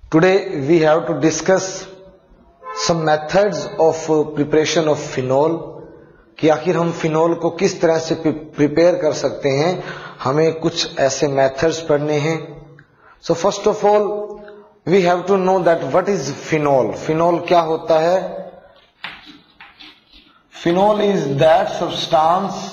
Today we have to discuss some methods of preparation of phenol कि आखिर हम phenol को किस तरह से प्रिपेयर कर सकते हैं. हमें कुछ ऐसे मेथड्स पढ़ने हैं. So first of all we have to know that what is phenol. Phenol क्या होता है? Phenol is that substance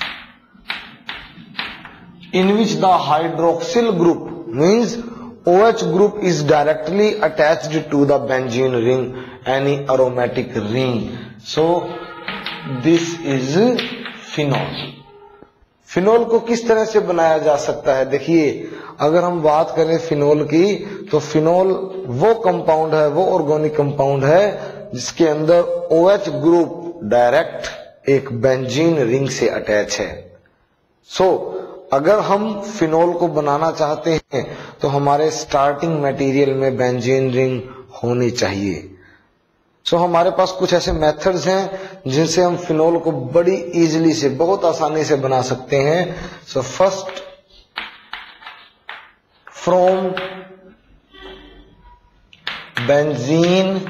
in which the hydroxyl group means OH group is directly attached to the benzene ring, any aromatic ring. So this is phenol. Phenol को किस तरह से बनाया जा सकता है? देखिए, अगर हम बात करें फिनोल की तो फिनोल वो कंपाउंड है, वो ऑर्गेनिक कंपाउंड है जिसके अंदर OH ग्रुप डायरेक्ट एक बेंजीन रिंग से अटैच है. सो अगर हम फिनोल को बनाना चाहते हैं तो हमारे स्टार्टिंग मटेरियल में बेंजीन रिंग होनी चाहिए. सो हमारे पास कुछ ऐसे मेथड्स हैं जिनसे हम फिनोल को बड़ी इजीली से, बहुत आसानी से बना सकते हैं. So first, from benzene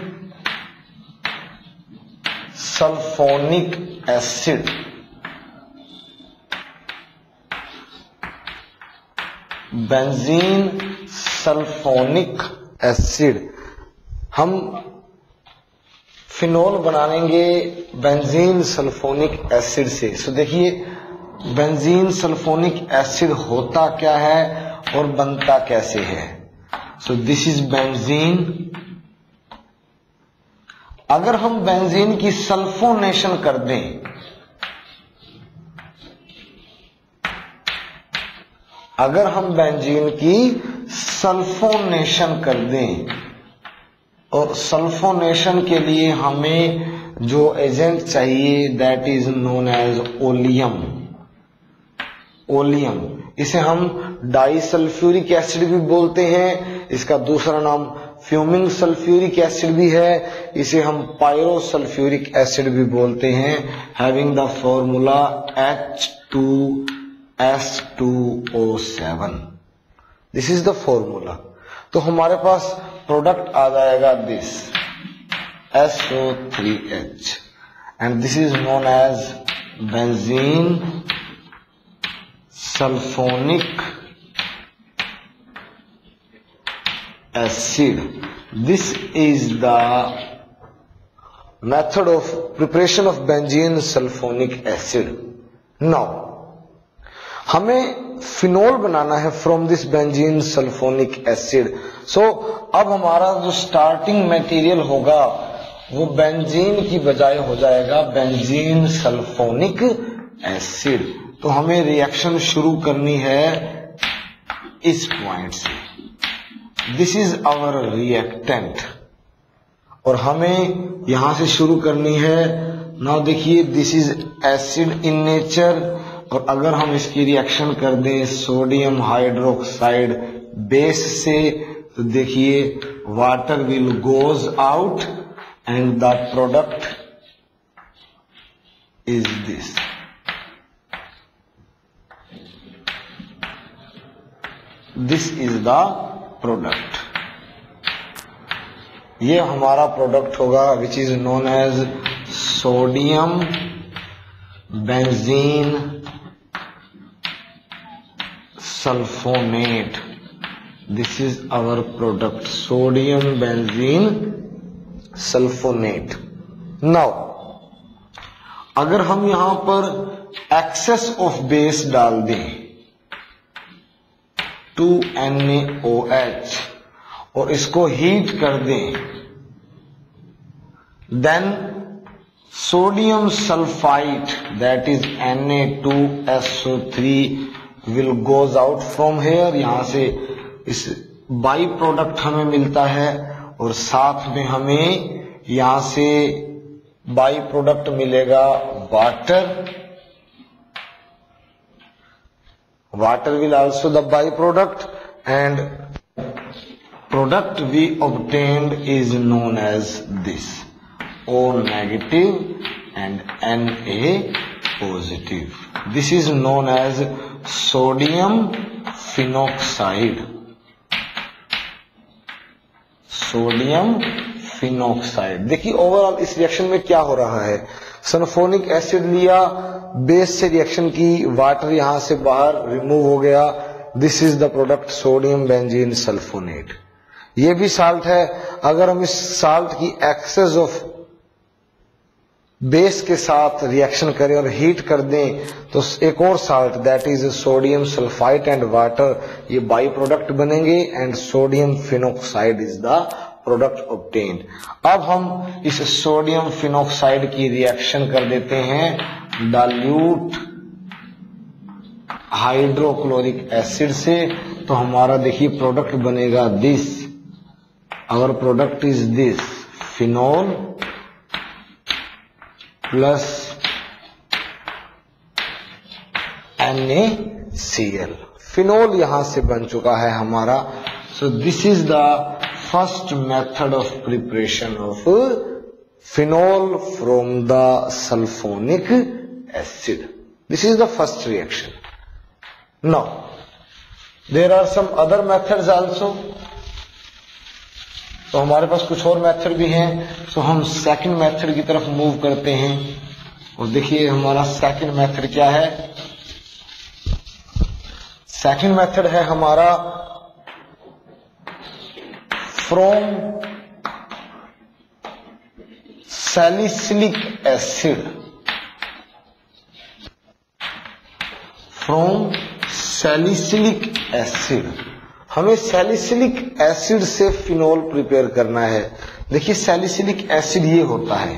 sulphonic acid, benzene sulphonic acid, हम फिनोल बनाएंगे बेंजीन सल्फोनिक एसिड से. सो देखिए, बेंजीन सल्फोनिक एसिड होता क्या है और बनता कैसे है. So this is benzene. अगर हम बेंजीन की सल्फोनेशन कर दें, अगर हम बेंजीन की सल्फोनेशन कर दें, और सल्फोनेशन के लिए हमें जो एजेंट चाहिए that is known as oleum. Oleum, इसे हम डाई सल्फ्यूरिक एसिड भी बोलते हैं. इसका दूसरा नाम फ्यूमिंग सल्फ्यूरिक एसिड भी है. इसे हम पायरो सल्फ्यूरिक एसिड भी बोलते हैं. Having the formula H2S2O7. This is the formula. तो हमारे पास प्रोडक्ट आ जाएगा this SO3H and this is known as benzene sulphonic acid. This is the method of preparation of benzene sulphonic acid. Now हमें phenol बनाना है from this benzene sulphonic acid. So अब हमारा जो स्टार्टिंग मटेरियल होगा वो बेंजीन की बजाय हो जाएगा बेंजीन सल्फोनिक एसिड. तो हमें रिएक्शन शुरू करनी है इस पॉइंट से. दिस इज आवर रिएक्टेंट और हमें यहां से शुरू करनी है. नाउ देखिए, this is acid in nature, और अगर हम इसकी रिएक्शन कर दें सोडियम हाइड्रोक्साइड बेस से तो देखिए water will goes out and the product is this. This is the product. ये हमारा प्रोडक्ट होगा which is known as sodium benzene sulfonate. This is our product, sodium benzene sulfonate. Now अगर हम यहां पर excess of base डाल दें 2NaOH और इसको हीट कर दें, then sodium sulfite that is Na2SO3 will goes out from here. यहां से इस बाई प्रोडक्ट हमें मिलता है और साथ में हमें यहां से बाई प्रोडक्ट मिलेगा water. Water will also the by product and product we obtained is known as this O negative and Na positive. This is known as sodium phenoxide. Sodium phenoxide. देखिए ओवरऑल इस reaction में क्या हो रहा है, sulphonic acid लिया, base से reaction की, वाटर यहां से बाहर रिमूव हो गया, this is the product sodium benzene sulphonate. ये भी साल्ट है, अगर हम इस साल्ट की एक्सेस ऑफ बेस के साथ रिएक्शन करें और हीट कर दें तो एक और salt that is sodium sulphide and water, ये बाई प्रोडक्ट बनेंगे and sodium phenoxide is the product obtained. अब हम इस सोडियम फिनोक्साइड की रिएक्शन कर देते हैं डाल्यूट हाइड्रोक्लोरिक एसिड से, तो हमारा देखिए प्रोडक्ट बनेगा this, our product is this phenol plus NaCl। Phenol यहां से बन चुका है हमारा। So this is the first method of preparation of phenol from the sulphonic acid. This is the first reaction. Now there are some other methods also, तो हमारे पास कुछ और मेथड भी हैं। तो हम सेकंड मेथड की तरफ मूव करते हैं और देखिए हमारा सेकंड मेथड क्या है। सेकंड मेथड है हमारा from salicylic acid, from salicylic acid. हमें सैलिसिलिक एसिड से फिनोल प्रिपेयर करना है। देखिए सैलिसिलिक एसिड ये होता है,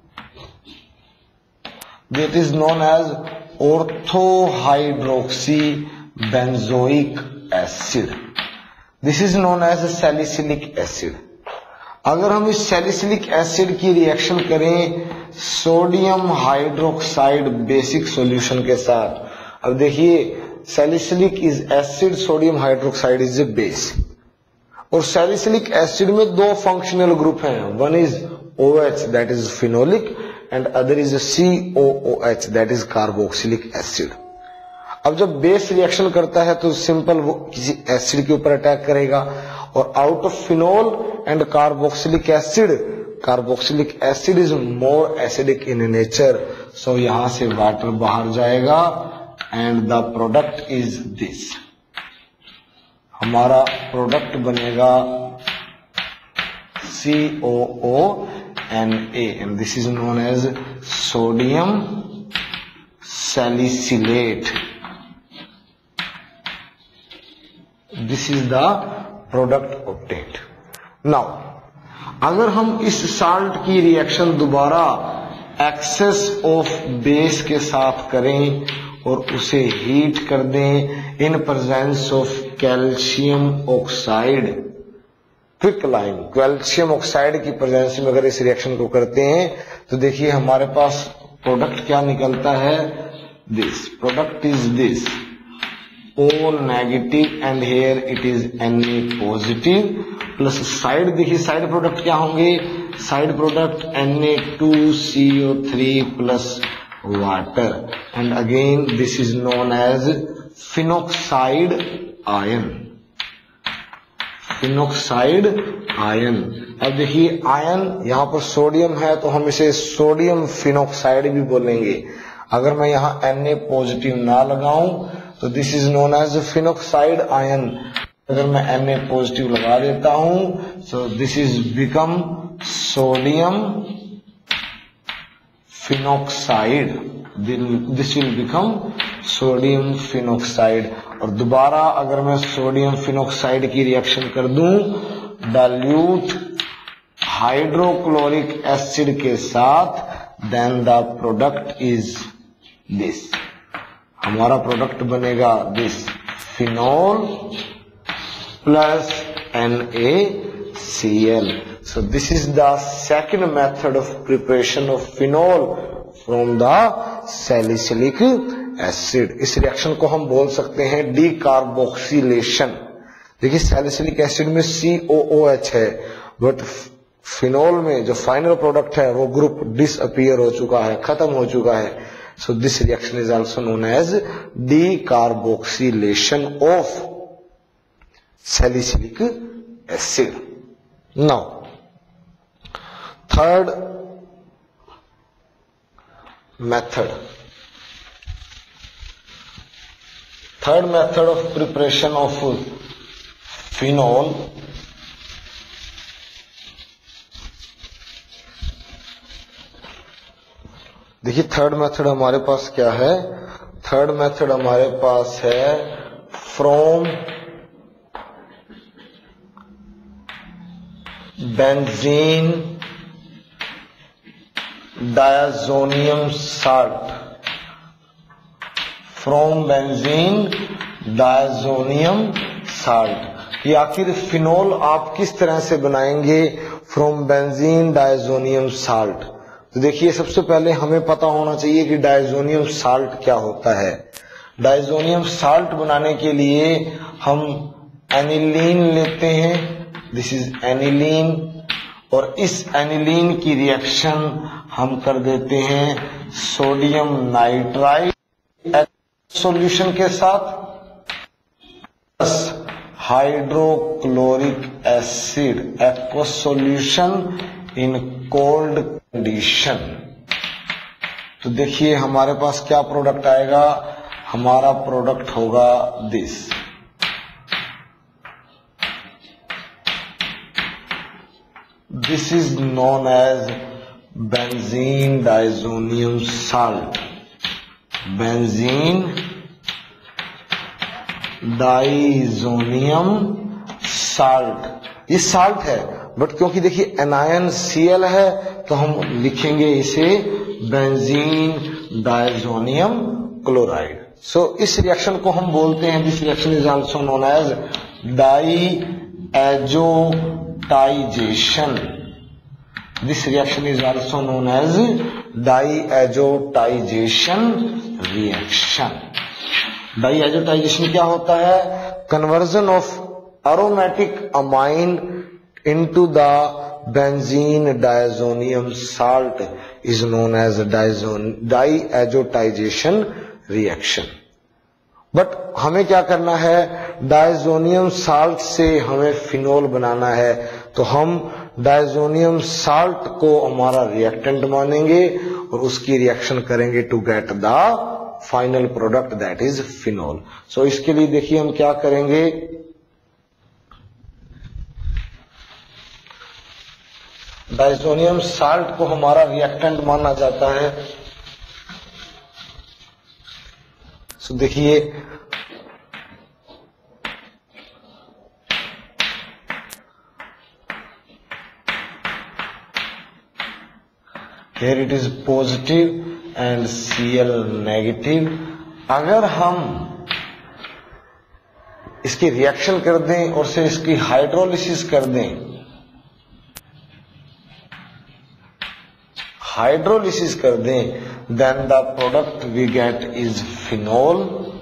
that is known as orthohydroxy benzoic acid. This is known as salicylic acid. अगर हम इस सैलिसिलिक एसिड की रिएक्शन करें सोडियम हाइड्रोक्साइड बेसिक सॉल्यूशन के साथ, अब देखिए salicylic is acid, sodium hydroxide is a base, और सैलिसिलिक एसिड में दो फंक्शनल ग्रुप हैं, one is OH that is phenolic and other is COOH that is carboxylic acid. अब जब बेस रिएक्शन करता है तो सिंपल वो किसी एसिड के ऊपर अटैक करेगा, और out of phenol and carboxylic acid is more acidic in nature, so यहां से वाटर बाहर जाएगा and the product is this. हमारा प्रोडक्ट बनेगा COONA and this is known as sodium salicylate. This is the product obtained. Now अगर हम इस salt की रिएक्शन दोबारा एक्सेस ऑफ बेस के साथ करें और उसे हीट कर दें in presence of calcium oxide quicklime, calcium oxide की प्रेजेंस में अगर इस रिएक्शन को करते हैं तो देखिए हमारे पास प्रोडक्ट क्या निकलता है, this product is this O negative and here it is Na positive plus side, देखिए साइड प्रोडक्ट क्या होंगे, side product Na2CO3 plus water and again this is known as phenoxide ion, phenoxide ion. अब देखिए ion यहां पर sodium है तो हम इसे सोडियम फिनोक्साइड भी बोलेंगे। अगर मैं यहां Na पॉजिटिव ना लगाऊं तो this is known as phenoxide ion. अगर मैं Na पॉजिटिव लगा देता हूं so this is become sodium phenoxide, this will become sodium phenoxide. और दोबारा अगर मैं सोडियम फिनोक्साइड की रिएक्शन कर दूं डाल्यूट हाइड्रोक्लोरिक एसिड के साथ, then the product is this, हमारा प्रोडक्ट बनेगा this phenol plus NaCl। So this is the second method of preparation of phenol from the salicylic acid। इस रिएक्शन को हम बोल सकते हैं डीकार्बोक्सिलेशन। देखिए सैलिसिलिक एसिड में COOH है, बट फिनोल में जो फाइनल प्रोडक्ट है वो ग्रुप डिसअपियर हो चुका है, खत्म हो चुका है। So this reaction is also known as decarboxylation of salicylic acid. Now third method of preparation of phenol देखिए थर्ड मेथड हमारे पास क्या है, थर्ड मेथड हमारे पास है from benzene diazonium salt, from benzene diazonium salt. ये आखिर फिनोल आप किस तरह से बनाएंगे फ्रॉम बेंजीन डायजोनियम साल्ट। तो देखिए सबसे पहले हमें पता होना चाहिए कि डायजोनियम साल्ट क्या होता है। डायजोनियम साल्ट बनाने के लिए हम एनिलीन लेते हैं, दिस इज एनिलीन, और इस एनिलीन की रिएक्शन हम कर देते हैं सोडियम नाइट्राइड सॉल्यूशन के साथ plus hydrochloric acid aqueous solution in cold condition. तो देखिए हमारे पास क्या प्रोडक्ट आएगा, हमारा प्रोडक्ट होगा this, this is known as benzene diazonium salt, benzene diazonium salt. ये साल्ट है बट क्योंकि देखिए एनायन Cl है तो हम लिखेंगे इसे बेंजीन डायजोनियम क्लोराइड। सो इस रिएक्शन को हम बोलते हैं, this reaction is also known as diazotization, this reaction is also known as diazotization reaction. Diazotization क्या होता है, conversion of aromatic amine into the benzene diazonium salt is known as diazotization reaction। But हमें क्या करना है, diazonium salt से हमें phenol बनाना है, तो हम डायजोनियम साल्ट को हमारा रिएक्टेंट मानेंगे और उसकी रिएक्शन करेंगे to get the final product that is phenol. So इसके लिए देखिए हम क्या करेंगे, डायजोनियम साल्ट को हमारा रिएक्टेंट माना जाता है। सो देखिए here it is positive and Cl negative. अगर हम इसकी रिएक्शन कर दें और से इसकी हाइड्रोलिसिस कर दें, हाइड्रोलिसिस कर दें, then the product we get is phenol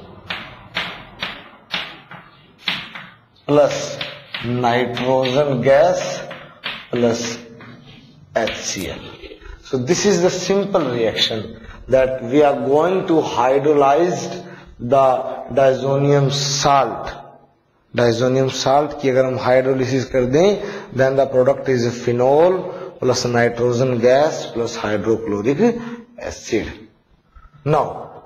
plus nitrogen gas plus HCl। So this is the simple reaction that we are going to hydrolyze the diazonium salt। Diazonium salt की अगर हम hydrolysis कर दें, then the product is phenol plus nitrogen gas plus hydrochloric acid। Now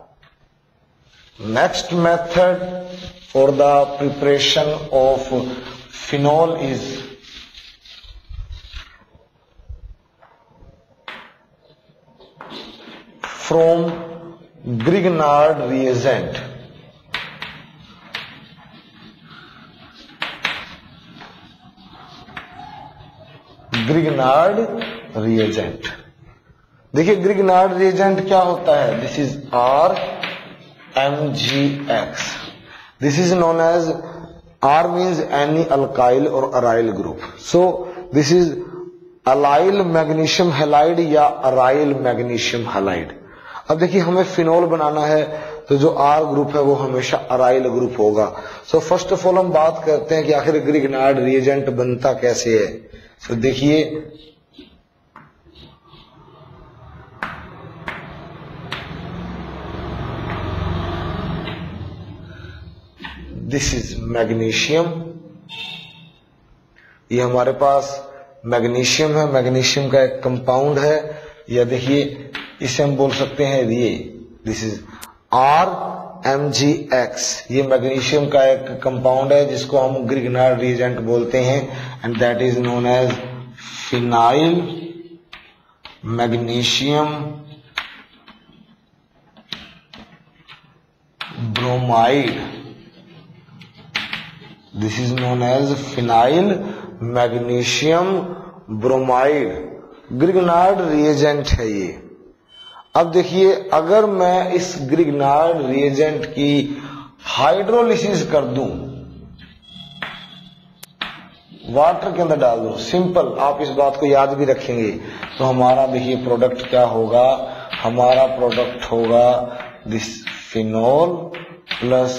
next method for the preparation of phenol is from Grignard reagent। Grignard reagent, देखिए Grignard reagent क्या होता है, this is RMgX, this is known as, R means any alkyl और aryl group. So this is allyl magnesium halide या aryl magnesium halide. अब देखिए हमें phenol बनाना है तो जो R ग्रुप है वो हमेशा अराइल ग्रुप होगा। सो फर्स्ट ऑफ ऑल हम बात करते हैं कि आखिर ग्रिग्नार्ड रिएजेंट बनता कैसे है। तो देखिए दिस इज मैग्नीशियम, ये हमारे पास मैग्नीशियम है, मैग्नीशियम का एक कंपाउंड है, या देखिए इसे हम बोल सकते हैं ये, दिस इज RMgX, ये मैग्नीशियम का एक कंपाउंड है जिसको हम ग्रिग्नार्ड रिएजेंट बोलते हैं, and that is known as phenyl magnesium bromide. This is known as phenyl magnesium bromide, Grignard reagent है ये। अब देखिए, अगर मैं इस ग्रिग्नार्ड रिएजेंट की हाइड्रोलिसिस कर दूं, वाटर के अंदर डाल दूं, सिंपल, आप इस बात को याद भी रखेंगे, तो हमारा देखिए प्रोडक्ट क्या होगा, हमारा प्रोडक्ट होगा this phenol plus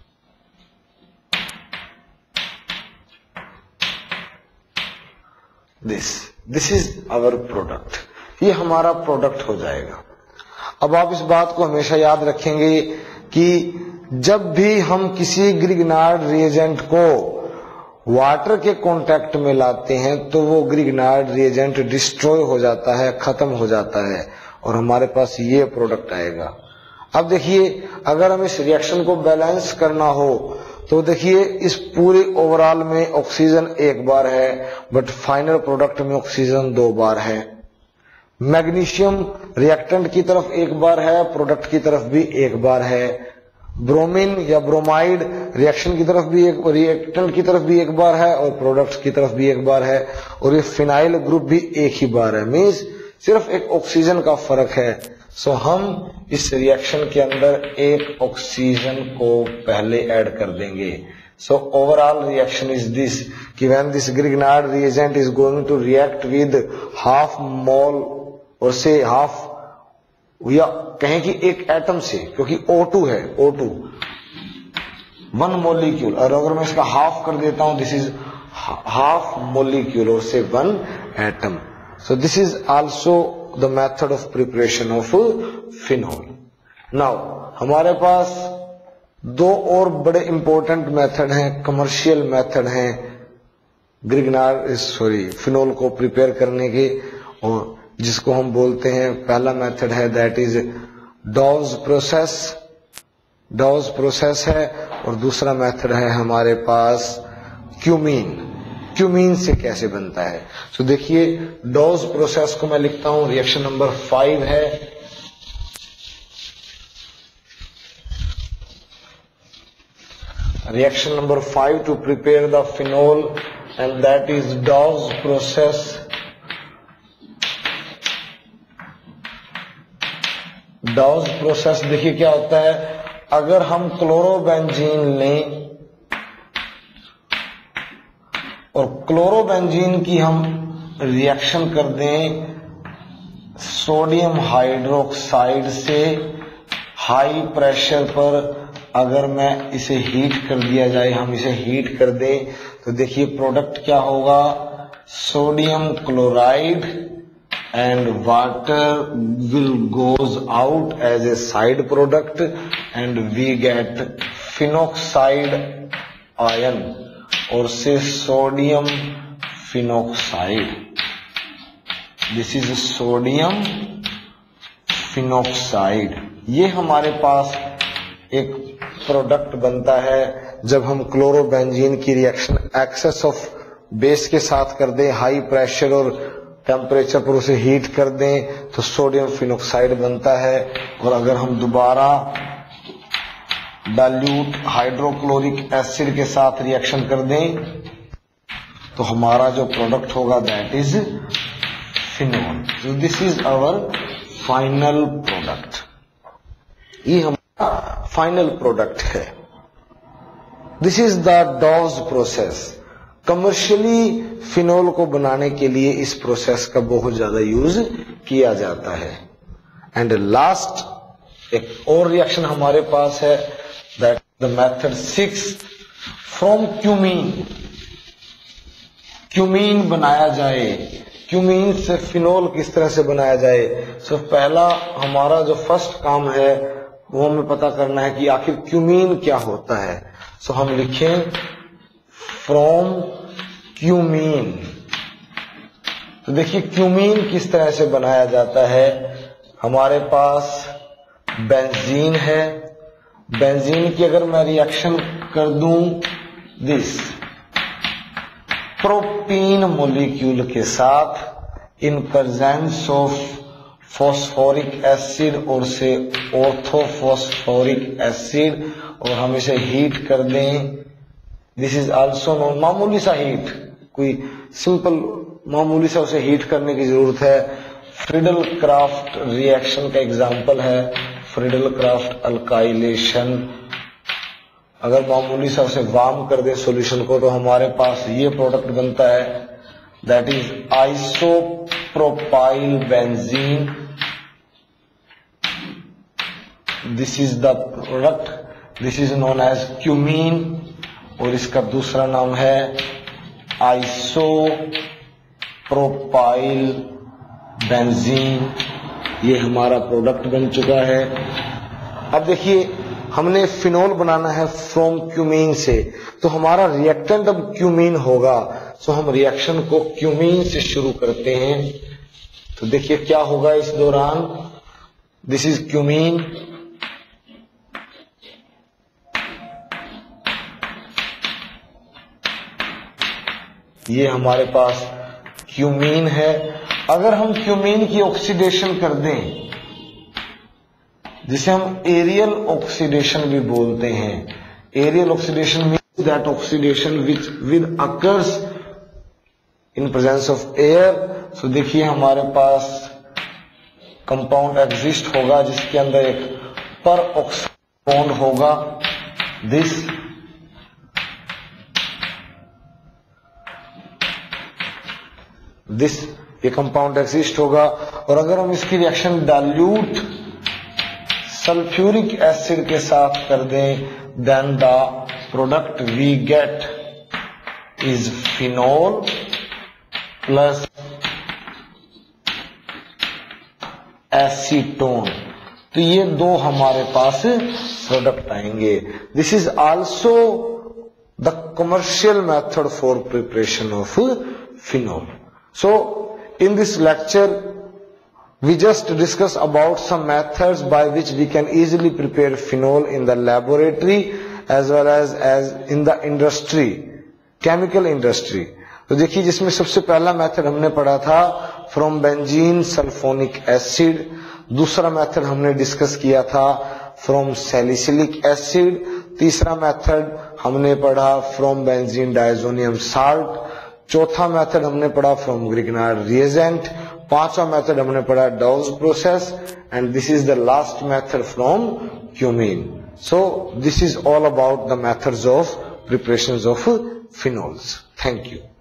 this is our product, ये हमारा प्रोडक्ट हो जाएगा। अब आप इस बात को हमेशा याद रखेंगे कि जब भी हम किसी ग्रिग्नार्ड रिएजेंट को वाटर के कांटेक्ट में लाते हैं तो वो ग्रिग्नार्ड रिएजेंट डिस्ट्रॉय हो जाता है, खत्म हो जाता है, और हमारे पास ये प्रोडक्ट आएगा। अब देखिए, अगर हम इस रिएक्शन को बैलेंस करना हो तो देखिए, इस पूरे ओवरऑल में ऑक्सीजन एक बार है, बट फाइनल प्रोडक्ट में ऑक्सीजन 2 बार है। मैग्नीशियम रिएक्टेंट की तरफ एक बार है, प्रोडक्ट की तरफ भी एक बार है। ब्रोमीन या ब्रोमाइड रिएक्शन की तरफ भी एक, रिएक्टेंट की तरफ भी एक बार है, और प्रोडक्ट की तरफ भी एक बार है, और ये फिनाइल ग्रुप भी एक ही बार है, मींस सिर्फ एक ऑक्सीजन का फर्क है। सो हम इस रिएक्शन के अंदर एक ऑक्सीजन को पहले ऐड कर देंगे। So overall reaction is this कि when this Grignard reagent is going to react with half mole और से हाफ, या कहें कि एक एटम से, क्योंकि O2 है, O2 1 मोलिक्यूल, और अगर मैं इसका हाफ कर देता हूं, दिस इज हाफ मोलिक्यूल और से 1 atom. So this is also the method of preparation of phenol. Now हमारे पास 2 और बड़े इंपॉर्टेंट मेथड हैं, कमर्शियल मेथड हैं फिनोल को प्रिपेयर करने के, और जिसको हम बोलते हैं, पहला मेथड है दैट इज डॉज प्रोसेस है, और दूसरा मेथड है हमारे पास क्यूमीन से कैसे बनता है। तो देखिए, डॉज प्रोसेस को मैं लिखता हूं, रिएक्शन नंबर 5 है। Reaction number 5 to prepare the phenol, and that is Dow's process. Dow's process देखिए क्या होता है, अगर हम क्लोरोबेंजीन लें और क्लोरोबेंजीन की हम रिएक्शन कर दें सोडियम हाइड्रोक्साइड से हाई प्रेशर पर, अगर मैं इसे हीट कर दिया जाए, हम इसे हीट कर दें, तो देखिए प्रोडक्ट क्या होगा, sodium chloride and water will goes out as a side product and we get phenoxide ion और से sodium phenoxide. This is sodium phenoxide. ये हमारे पास एक प्रोडक्ट बनता है जब हम क्लोरोबेंजीन की रिएक्शन एक्सेस ऑफ बेस के साथ कर दें, हाई प्रेशर और टेम्परेचर पर उसे हीट कर दें तो सोडियम फिनोक्साइड बनता है। और अगर हम दोबारा डाइल्यूट हाइड्रोक्लोरिक एसिड के साथ रिएक्शन कर दें तो हमारा जो प्रोडक्ट होगा that is phenol. So this is our final product. ये हमारा फाइनल प्रोडक्ट है। This is the Dow's process. Commercially phenol को बनाने के लिए इस प्रोसेस का बहुत ज्यादा यूज किया जाता है। एंड लास्ट एक और रिएक्शन हमारे पास है that the method 6 from cumene. Cumene बनाया जाए, क्यूमीन से फिनोल किस तरह से बनाया जाए। सो पहला हमारा जो फर्स्ट काम है वो हमें पता करना है कि आखिर क्यूमीन क्या होता है। सो हम लिखें फ्रॉम क्यूमीन तो देखिए क्यूमीन किस तरह से बनाया जाता है। हमारे पास बेंजीन है, बेंजीन की अगर मैं रिएक्शन कर दूं दिस प्रोपीन मॉलिक्यूल के साथ in presence of phosphoric acid और से ऑर्थोफॉस्फोरिक एसिड, और हम इसे हीट कर दें, दिस इज आल्सो नोन, मामूली सा हीट, कोई सिंपल मामूली सा उसे हीट करने की जरूरत है। फ्रीडल क्राफ्ट रिएक्शन का एग्जांपल है फ्रीडल क्राफ्ट अल्काइलेशन। अगर मामूली सा उसे वार्म कर दे सॉल्यूशन को तो हमारे पास ये प्रोडक्ट बनता है, that is isopropyl benzene. This is the product, this is known as cumene, और इसका दूसरा नाम है आइसोप्रोपाइल बेंजीन। ये हमारा प्रोडक्ट बन चुका है। अब देखिए हमने फिनोल बनाना है फ्रॉम क्यूमीन से, तो हमारा रिएक्टेंट अब क्यूमीन होगा। सो हम रिएक्शन को क्यूमीन से शुरू करते हैं। तो देखिए क्या होगा इस दौरान, दिस इज क्यूमीन, ये हमारे पास क्यूमीन है। अगर हम क्यूमीन की ऑक्सीडेशन कर दें, जिसे हम एरियल ऑक्सीडेशन भी बोलते हैं, aerial oxidation means that oxidation which with occurs in presence of air. So देखिए हमारे पास कंपाउंड एग्जिस्ट होगा जिसके अंदर एक पर ऑक्सीजन बॉन्ड होगा, दिस ये कंपाउंड एग्जिस्ट होगा। और अगर हम इसकी रिएक्शन डाइल्यूट सल्फ्यूरिक एसिड के साथ कर दें, then the product we get is phenol plus acetone. तो ये दो हमारे पास प्रोडक्ट आएंगे। This is also the commercial method for preparation of phenol. So in this lecture we just discuss about some methods by which we can easily prepare phenol in the laboratory as well as in the industry, chemical industry। तो देखिए जिसमें सबसे पहला method हमने पढ़ा था from benzene sulphonic acid, दूसरा method हमने डिस्कस किया था फ्रॉम सैलिसिलिक एसिड, तीसरा मेथड हमने पढ़ा फ्रॉम बेंजीन डायजोनियम साल्ट, चौथा मेथड हमने पढ़ा फ्रॉम ग्रिग्नार्ड रिएजेंट, पांचवा मेथड हमने पढ़ा Dow's process, and this is the last method from cumene. So this is all about the methods of preparations of phenols. Thank you.